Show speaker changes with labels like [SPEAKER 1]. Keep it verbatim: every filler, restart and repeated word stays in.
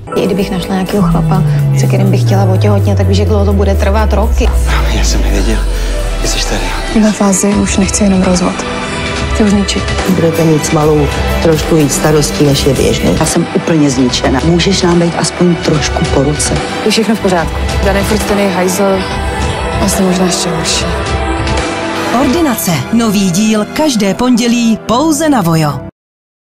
[SPEAKER 1] I kdybych našla nějakého chlapa, se kterým bych chtěla otěhotnět, tak víš, jak dlouho to bude trvat, roky.
[SPEAKER 2] Já jsem nevěděl, že jsi tady.
[SPEAKER 3] V téhle fázi už nechci jenom rozvod. Chci už zničit.
[SPEAKER 4] Budete mít s malou trošku víc starostí, než je běžné. Já jsem úplně zničena. Můžeš nám být aspoň trošku po ruce.
[SPEAKER 3] Je všechno v pořádku. Daný furt ten je hajzl. Vlastně možná ještě horší.
[SPEAKER 5] Ordinace. Nový díl každé pondělí pouze na Vojo.